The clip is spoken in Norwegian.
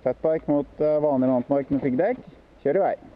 Fatbike mot vanlig landmark med piggdekk. Kjør i vei!